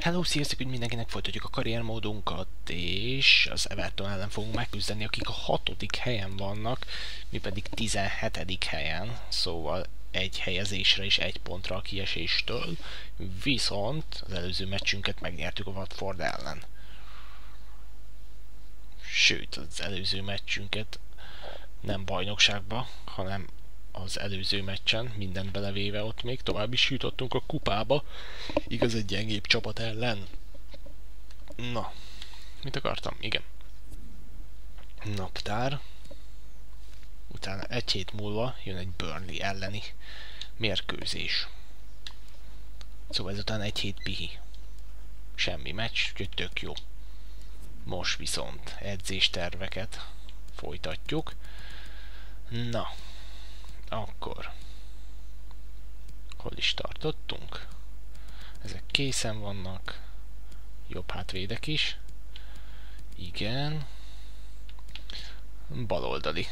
Hello, sziasztok, hogy mindenkinek folytatjuk a karriermódunkat, és az Everton ellen fogunk megküzdeni, akik a 6. helyen vannak, mi pedig 17. helyen, szóval egy helyezésre és 1 pontra a kieséstől, viszont az előző meccsünket megnyertük a Watford ellen. Sőt, az előző meccsünket nem bajnokságba, hanem az előző meccsen, mindent belevéve ott még tovább is jutottunk a kupába, igaz egy gyengébb csapat ellen. Na, mit akartam? Igen. Naptár. Utána egy hét múlva jön egy Burnley elleni mérkőzés. Szóval ezután egy hét pihi. Semmi meccs, úgyhogy tök jó. Most viszont edzésterveket folytatjuk. Na, akkor hol is tartottunk? Ezek készen vannak. Jobb hátvédek is. Igen. Baloldali.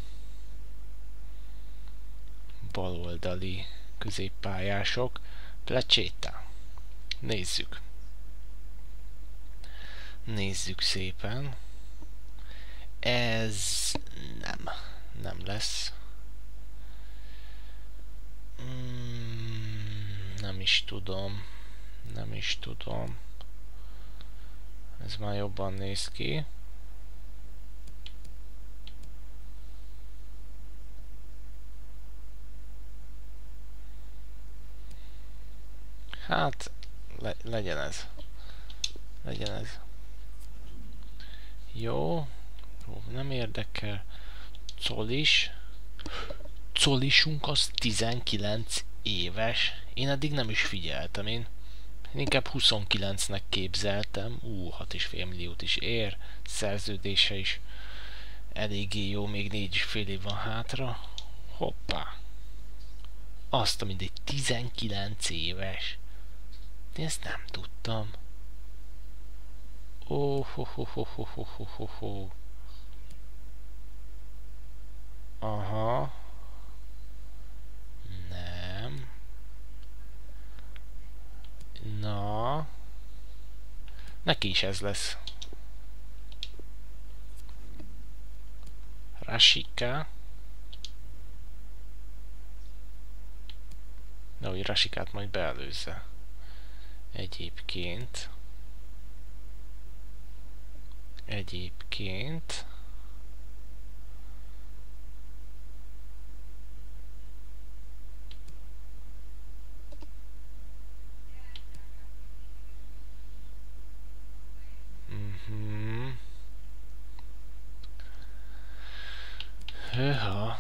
Baloldali középpályások. Plecséta. Nézzük. Nézzük szépen. Ez nem lesz. Nem is tudom. Ez már jobban néz ki. Hát, legyen ez. Jó. Nem érdekel. Colisunk az 19 éves. Én eddig nem is figyeltem. Én inkább 29-nek képzeltem. 6,5 milliót is ér. Szerződése is eléggé jó. Még 4,5 év van hátra. Hoppá. Azt, mindegy 19 éves. De ezt nem tudtam. Aha. Nem. Na. Neki is ez lesz. Rasika. De hogy Rasikát majd beelőzze. Egyébként. Hőha.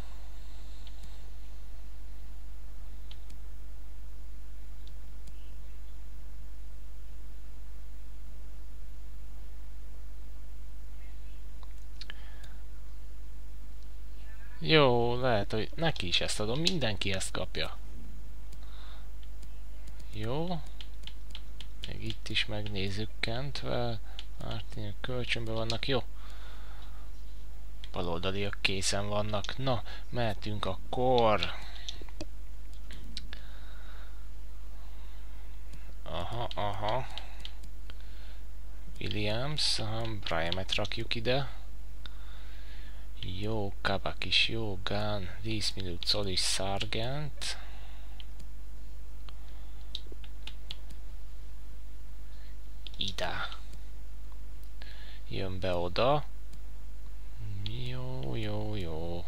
Jó, lehet, hogy neki is ezt adom, mindenki ezt kapja. Jó. Még itt is megnézzük Kentvel. Martin, kölcsönben vannak, jó. Baloldaliak készen vannak. Na, mehetünk akkor. Aha. Williams, Bryamet rakjuk ide. Jó, Kabak is jó, Gunn, 10 minút Solis, Sargent. Ide. Jön be oda. Jó.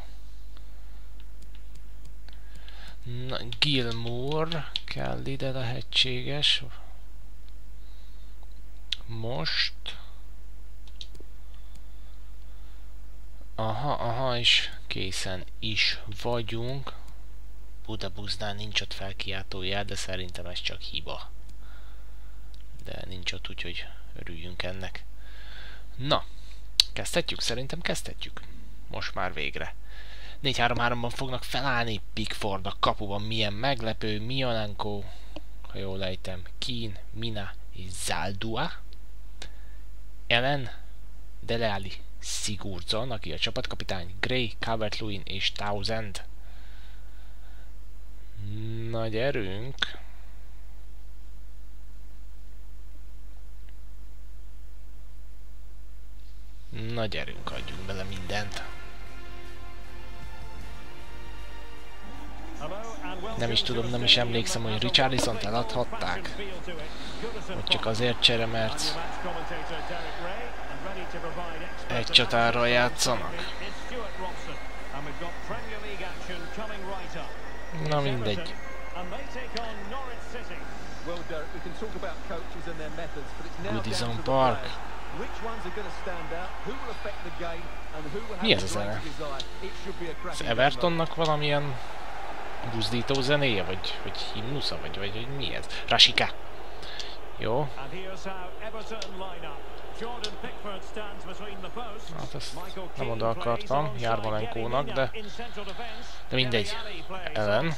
Na, Gilmour kell ide, lehetséges. Most. Aha, és készen is vagyunk. Budabusznál nincs ott felkiáltójel, de szerintem ez csak hiba. De nincs ott, úgyhogy örüljünk ennek. Na, kezdhetjük? Szerintem kezdhetjük. Most már végre. 4-3-3-ban fognak felállni. Pickford a kapuban, milyen meglepő. Miolenko, ha jól ejtem, Keane, Mina és Zaldua. Ellen, Dele Alli, Sigurdsson, aki a csapatkapitány, Gray, Calvert-Lewin és Townsend. Nagy erőnk. Na gyerünk, adjunk bele mindent. Nem is tudom, nem is emlékszem, hogy Richarlisont eladhatták. Vagy csak azért csere, mert egy csatárral játszanak. Na mindegy. Goodison Park. Mi ez a zene? Az Evertonnak valamilyen buzdító zenéje, vagy himnusza, vagy mi ez? Rasika. Jó. Hát ezt nem oda akartam, Jarmolenkónak, de mindegy. Ellen.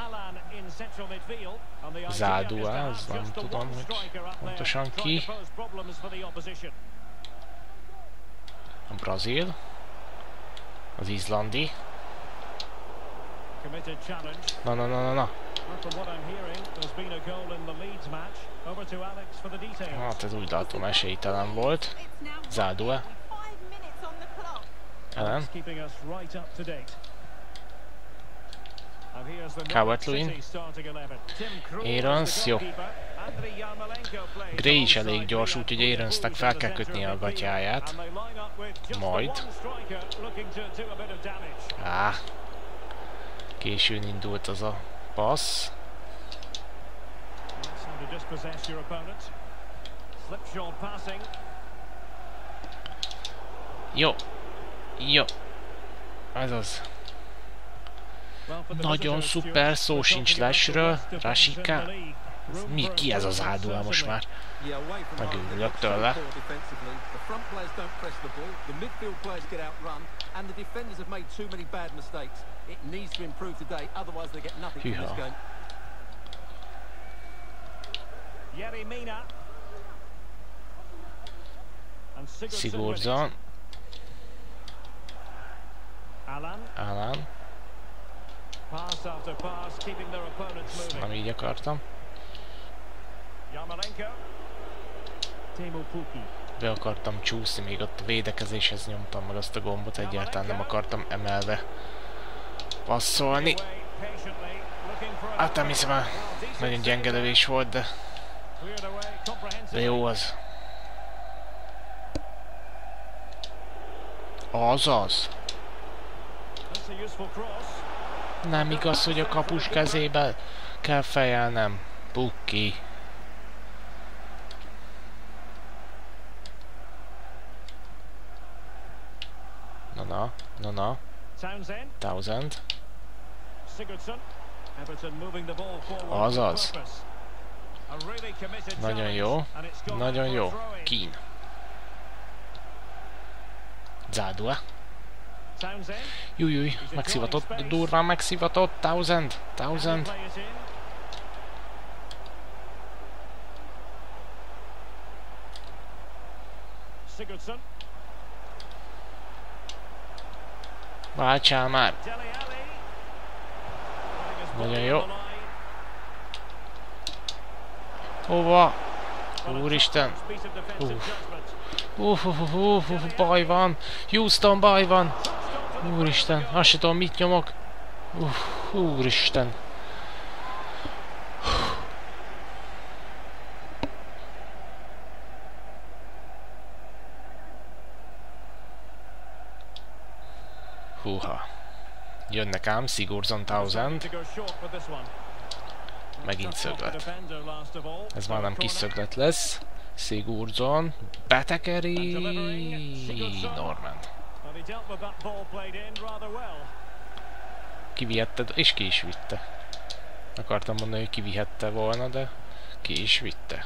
Zádua, ez nem tudom, hogy pontosan ki. A brazil. Az izlandi. Na. Hát ez úgy látom esélytelen volt. Zádua. Ellen. Calvert-Lewin. Aarons, jó. Gray is elég gyors, úgyhogy Aaronsnak fel kell kötnie a gatyáját. Majd. Későn indult az a passz. Jó. Ez az. Nagyon szuper, szó sincs Lashről. Rasika. Ki ez az Zádua most már? Megőrülök tőle. Hűha. Sigurdsson. Alan. Nem így akartam. Be akartam csúszni, még ott a védekezéshez nyomtam meg azt a gombot, egyáltalán nem akartam emelve passzolni. Hát nem hiszem, el, nagyon gyenge lövés volt, de jó az. Azaz. Nem igaz, hogy a kapus kezébe kell fejelnem. Bukki. Na. Townsend. Azaz. Nagyon jó. Keane. Zádua. Júj, megszivatott, durván megszivatott. Townsend. Váltsál már! Nagyon jó. Hova? Úristen! Baj van! Houston, baj van! Úristen, azt se tudom, mit nyomok. Úristen! Húha. Jönnek ám, Sigurdsson, Townsend. Megint szöglet. Ez már nem kis szöglet lesz. Sigurdsson, betekeri, Norman. Kivihetted, és ki is vitte. Akartam mondani, hogy kivihette volna, de ki is vitte.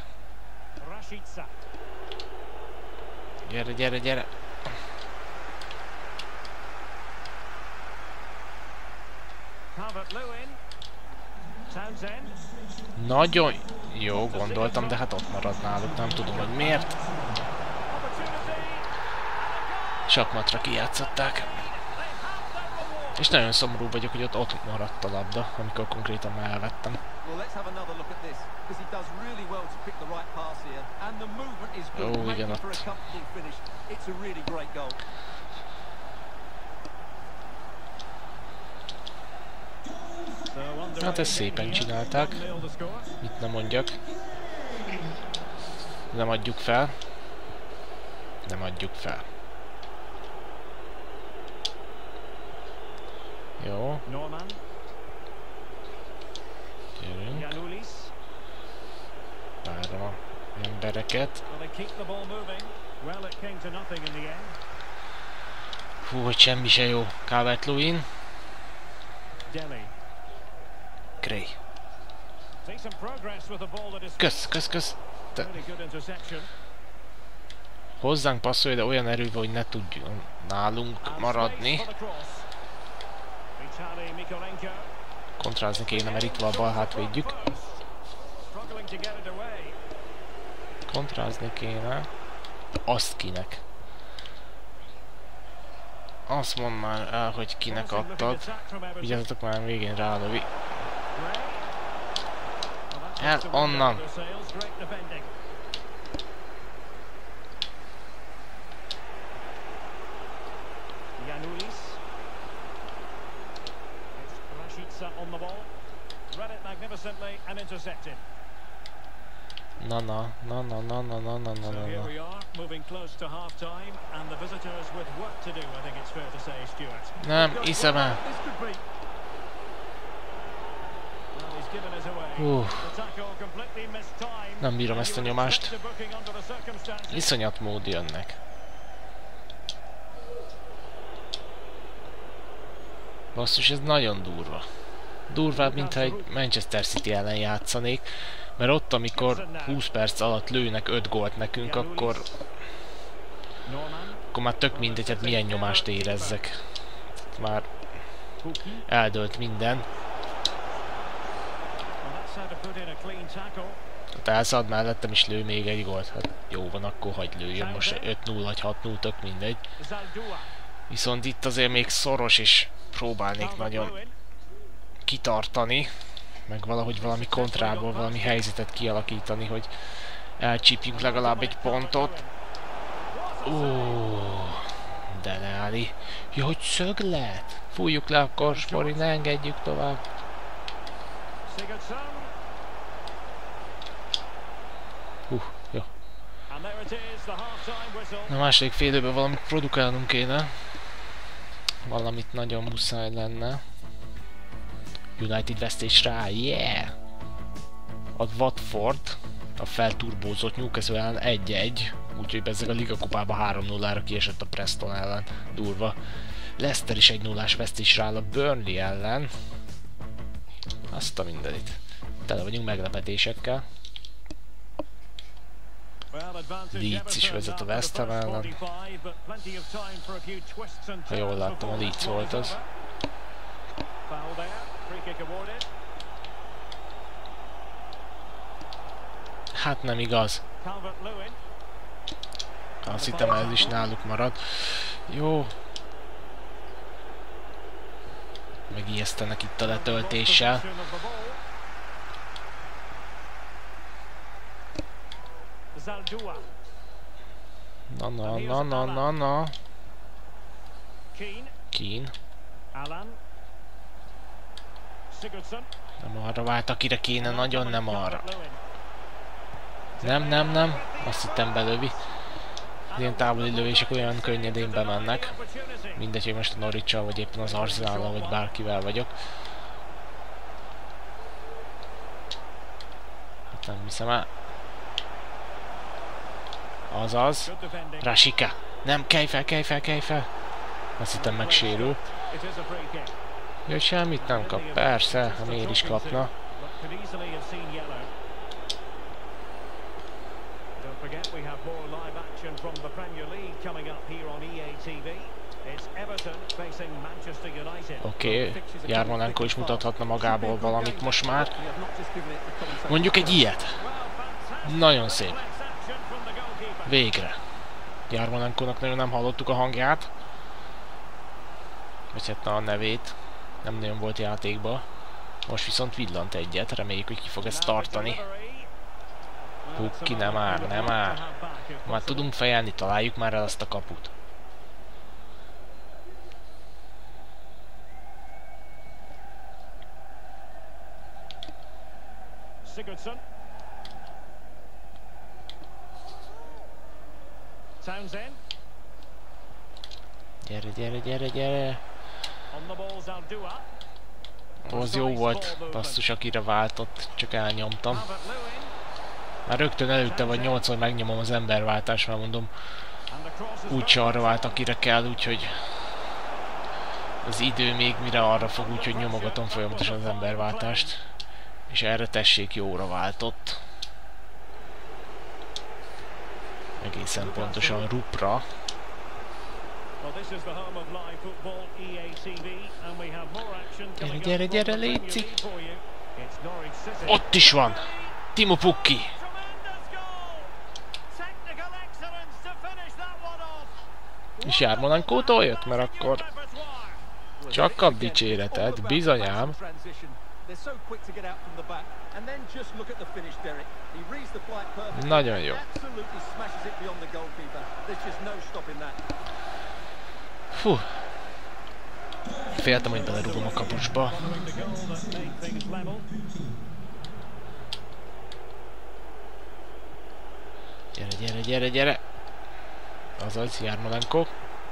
Gyere! Nagyon jó, gondoltam, de hát ott marad náluk, nem tudom, hogy miért. Sakmatra kijátszották. És nagyon szomorú vagyok, hogy ott maradt a labda, amikor konkrétan már elvettem. Ó, igen, ott. Hát ezt szépen csinálták. Mit nem mondjak. Nem adjuk fel. Nem adjuk fel. Jó. Gyerünk. Várom a embereket. Hú, hogy semmi se jó. Calvert-Lewin. Gray. Kösz. Hozzánk passzolj, de olyan erővel, hogy ne tudjon nálunk maradni. Kontrázni kéne, mert itt van a bal hátvédjük. Kontrázni kéne. Azt kinek? Azt mondd már el, hogy kinek adtad. Vigyázzatok már, végén rálövi. El onnan! Na. Nem, hiszem el. Nem bírom ezt a nyomást. Iszonyat mód jönnek. Basszus, ez nagyon durva. Durvább, mintha egy Manchester City ellen játszanék. Mert ott, amikor 20 perc alatt lőnek 5 gólt nekünk, akkor már tök mindegy, hát milyen nyomást érezzek. Már eldőlt minden. Hát elszad mellettem is lő még egy gólt. Hát jó van, akkor hagyd lőjön. Most 5-0 vagy 6-0, tök mindegy. Viszont itt azért még szoros, és próbálnék nagyon kitartani. Meg valahogy valami kontrából valami helyzetet kialakítani, hogy elcsípjünk legalább egy pontot. De leállj. Ja, hogy szöglet! Fújjuk le akkor, Spori, ne engedjük tovább. Jó. A második fél időben valamit produkálnunk kéne. Valamit nagyon muszáj lenne. United vesztés rá, yeah! A Watford, a felturbózott Newcastle ellen 1-1, úgyhogy bezzeg a Liga kupába 3-0-ra kiesett a Preston ellen, durva. Leicester is 1-0-ás vesztés rá a Burnley ellen. Azt a mindenit. Tele vagyunk meglepetésekkel. Leeds is vezet a West Ham ellen. Ha jól láttam, a Leeds volt az. Hát nem igaz. Azt hittem, ez is náluk marad. Jó. Megijesztenek itt a letöltéssel. Na. Keane. Nem arra vált, akire kéne, nagyon nem arra. Nem. Azt hittem belövi. Ilyen távoli lövések olyan könnyedén bemennek. Mindegy, hogy most a Norwich-sal, vagy éppen az Arsenal-al, vagy bárkivel vagyok. Hát nem hiszem el. Azaz. Rasika. Nem, kelj fel. Azt hittem megsérül. Ja, semmit nem kap. Persze, ha miért is kapna. Oké, Yarmolenko is mutathatna magából valamit most már. Mondjuk egy ilyet. Nagyon szép. Végre. Yarmolenkónak nagyon nem hallottuk a hangját. Vagy hát a nevét. Nem nagyon volt játékban. Most viszont villant egyet, reméljük, hogy ki fog ezt tartani. Pukki, nem áll, nem áll. Már tudunk fejelni, találjuk már el azt a kaput. Sigurdsson. Townsend. Gyere, gyere, gyere, gyere. Az jó volt, basszus, akire váltott, csak elnyomtam. Már rögtön előtte vagy 8-szor megnyomom az emberváltást, mert mondom, úgy arra vált, akire kell, úgyhogy az idő még mire arra fog, úgyhogy nyomogatom folyamatosan az emberváltást. És erre tessék, jóra váltott. Egészen pontosan Rupra. Gyere, gyere, gyere, létszik! Ott is van! Timo Pukki! És Jarmolenkótól jött, mert akkor csak kap dicséretet, bizonyám. Nagyon jó. Fú. Féltem, hogy belerúgom a kapusba. Gyere, gyere, gyere, gyere! Azaz, Jarmolenko.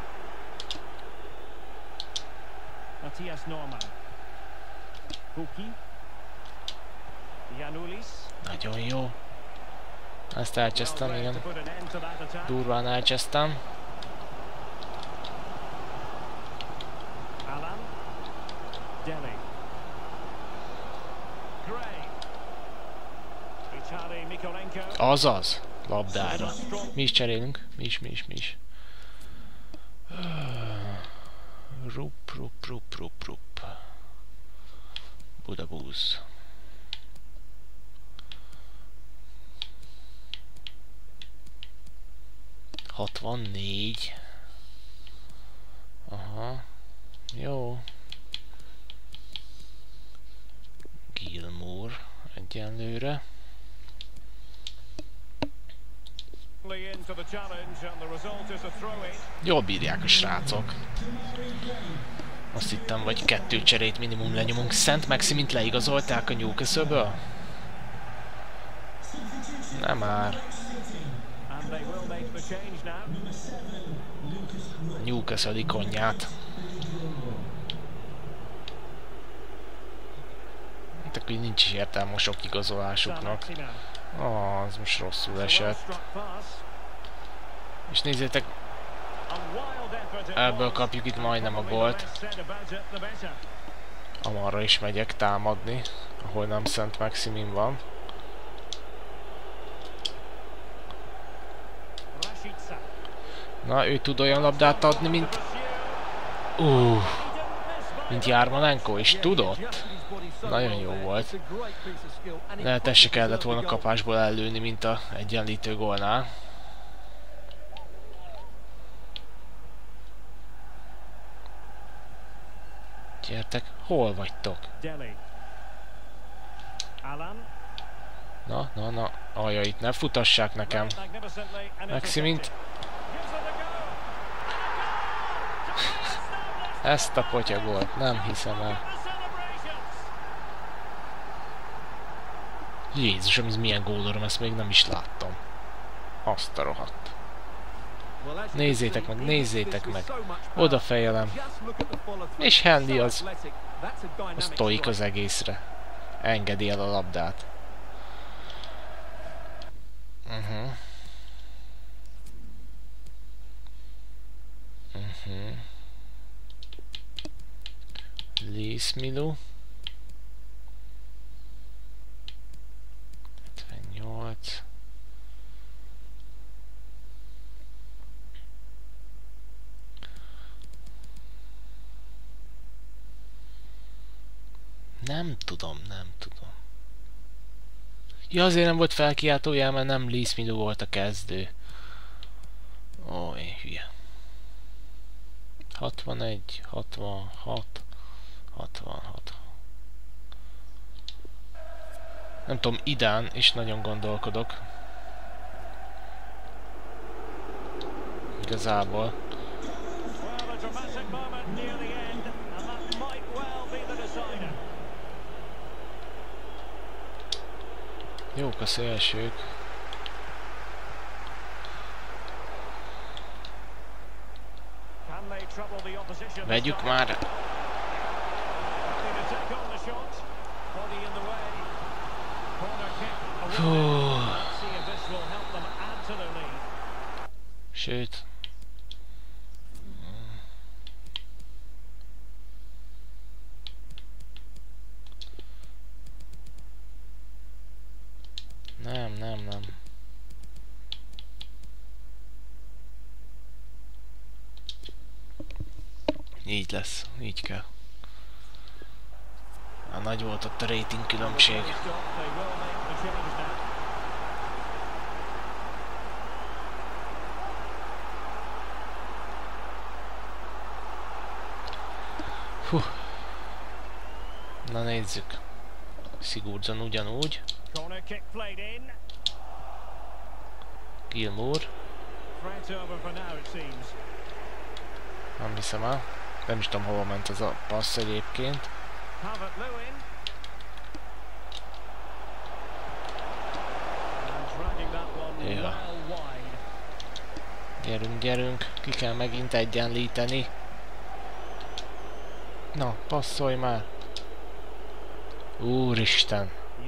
Matthias Norman. Pukki. Giannoulis. Nagyon jó. Ezt elcsesztem, igen. Durván elcsesztem. Alan. Dele. Gray. Vitali Mikolenko. Azaz, labdára. Mi is cserélünk. Mi is. Rup. Budabúz. Hatvannégy. Aha. Jó. Gilmour egyenlőre. Jól bírják a srácok. Azt hittem, vagy 2 cserét minimum lenyomunk. Szent Maximint leigazolták a Newcastle-ből? Nem már. A Newcastle ikonját. Hát akkor nincs is értelme a sok igazolásuknak. Az most rosszul esett. És nézzétek, ebből kapjuk itt majdnem a gólt. Amarra is megyek támadni, ahol nem Szent Maximin van. Na, ő tud olyan labdát adni, mint... mint Jarmolenko is tudott. Nagyon jó volt. Lehet, ez se kellett volna kapásból ellőni, mint a egyenlítő gólnál. Gyertek, hol vagytok? Na. Ajaj, itt ne futassák nekem. Maximint. Ezt a potyagolt, nem hiszem el. Jézusom, ez milyen gólorom, ezt még nem is láttam. Azt a rohadt. Nézzétek meg. Odafejelem. És Handy az tojik az egészre. Engedi el a labdát. Liszmilu. 78. Nem tudom. Ja, azért nem volt felkiáltójel, mert nem Liszmilu volt a kezdő. Ó, én hülye. 61, 66, 66. Nem tudom, idán is nagyon gondolkodok. Igazából. Jók a szélsők. Vegyük már! Hú. Sőt. Nem. Így lesz, így kell. Nagy volt ott a rating különbség. Hú. Na nézzük. Sigurdsson ugyanúgy. Gilmour. Nem hiszem el. Nem is tudom, hova ment az a passz egyébként. Ja. Gyerünk, ki kell megint egyenlíteni. Na, passzolj már! Úristen!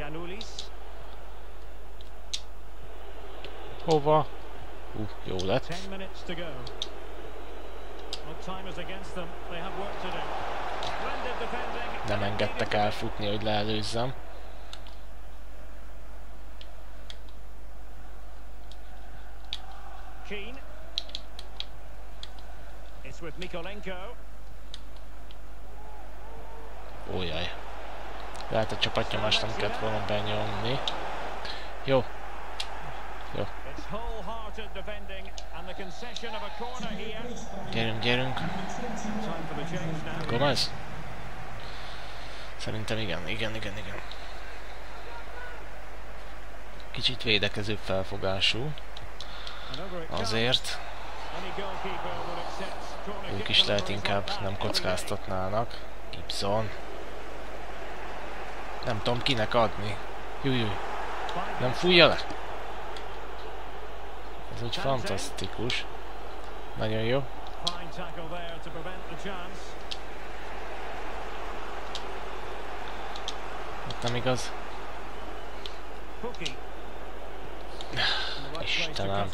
Hova? Jó lett. Nem engedtek elfutni, hogy leelőzzem. Ójaj. Lehet a csapatnyomást nem kellett volna benyomni. Jó. Jó. Gyerünk. Gomez? Szerintem igen. Kicsit védekező felfogású. Azért. Ők is lehet inkább nem kockáztatnának. Gibson. Nem tudom kinek adni. Júj. Nem fújja le? Ez úgy fantasztikus. Nagyon jó. Ott nem igaz. Istenem.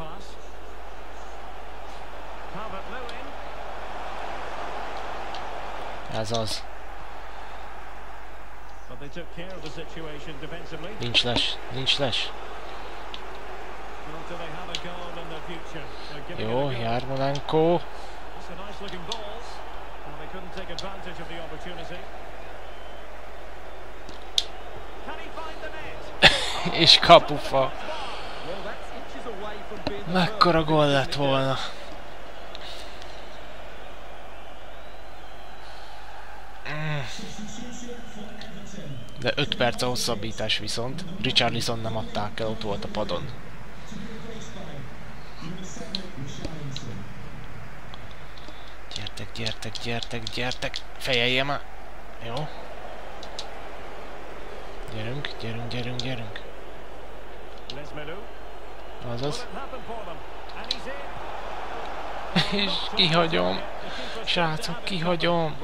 Ez az. Nincs les. Jó, Jarmolenko. És kapufa. Mekkora gól lett volna. De 5 perc a hosszabbítás viszont. Richarlison nem adták el, ott volt a padon. Gyertek. Fejelje már. Jó. Gyerünk. Azaz. És kihagyom. Srácok, kihagyom.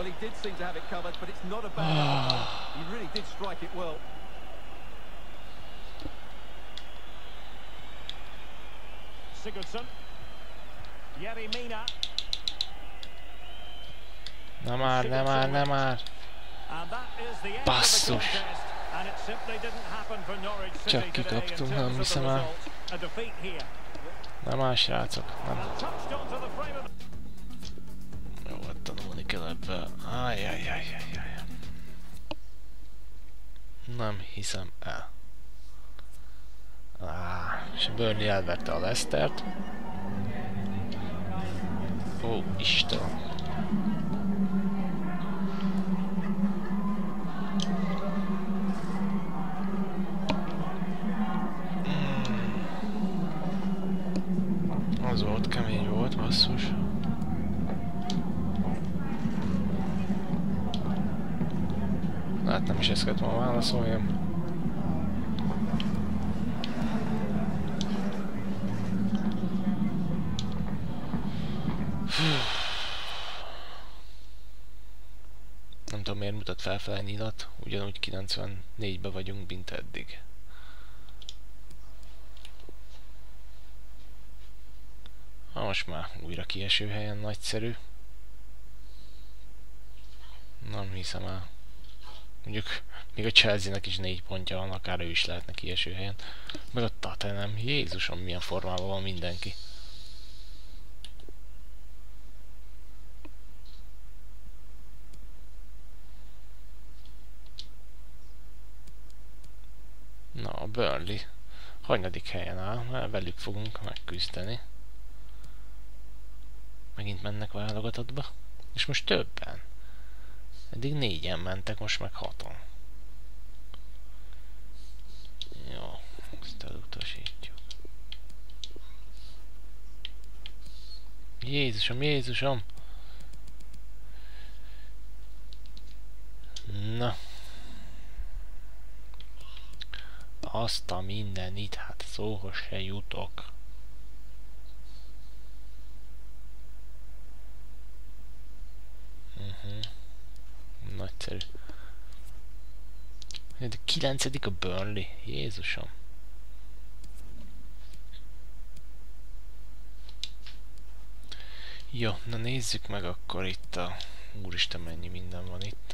Nem már. Basszus. Csak kikaptunk, nem hiszem el. Nem áll, srácok, nem. Jó, hát tanulni kell ebből. Ajjajjajjajjaj. Nem hiszem el. És Burnley elverte a Leicestert. Ó, Isten. Az volt, kemény volt, basszus. Hát nem is ezt kellett volna válaszoljam. Nem tudom miért mutat felfelé nyilat, ugyanúgy 94-be vagyunk, mint eddig. Na most már újra kieső helyen, nagyszerű. Nem hiszem el. Mondjuk még a Chelsea-nek is 4 pontja van, akár ő is lehetne kieső helyen. Meg a Tottenham, Jézusom, milyen formában van mindenki. Na, a Burnley hanyadik helyen áll, mert velük fogunk megküzdeni. Megint mennek válogatottba. És most többen. Eddig 4-en mentek, most meg 6-on. Jó, ezt elutasítjuk. Jézusom, Jézusom! Na. Azt a mindenit, hát szóhoz se jutok. Nagyszerű. De 9. a Burnley. Jézusom. Jó, na nézzük meg akkor itt a... Úristen, mennyi minden van itt.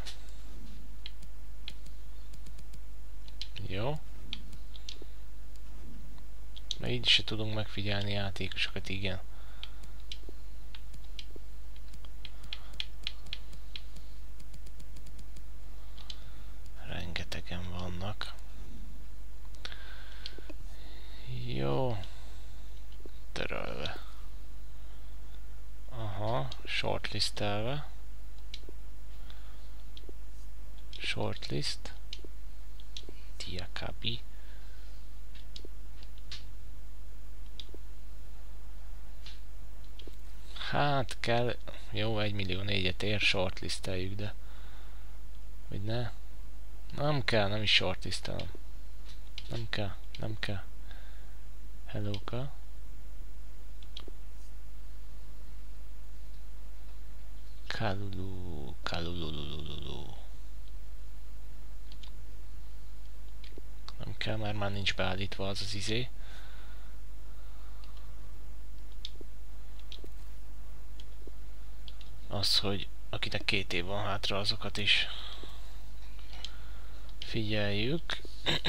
Jó. Mert így se tudunk megfigyelni játékosokat, igen. Rengetegen vannak. Jó. Törölve. Aha, shortlistelve. Shortlist. Diakabi. Hát kell... Jó, 1.000.004-et ér, shortlisteljük, de... Vagy ne? Nem kell, nem is shortlistelem. Nem kell, nem kell. Hello-ka. Kalulu, kalululululu. Nem kell, mert már nincs beállítva az izé. Az, hogy akinek 2 év van hátra, azokat is figyeljük.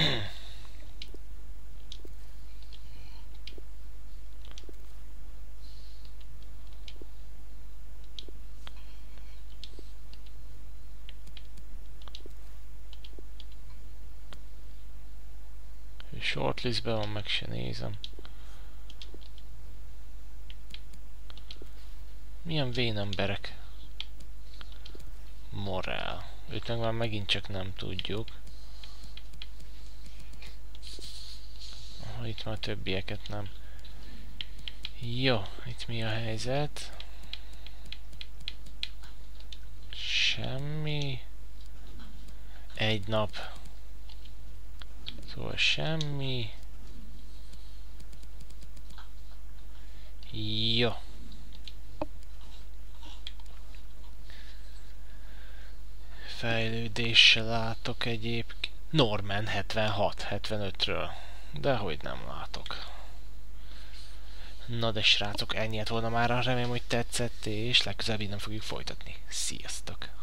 Shortlistben van, meg se nézem. Milyen vén emberek. Morál. Őt meg már megint csak nem tudjuk. Aha, itt már többieket nem. Jó, itt mi a helyzet? Semmi. Egy nap. Szóval semmi. Jó. Fejlődéssel látok egyébként. Norman 76-75-ről. Dehogy nem látok. Na de srácok, ennyi lett volna mára. Remélem, hogy tetszett, és legközelebb innen fogjuk folytatni. Sziasztok!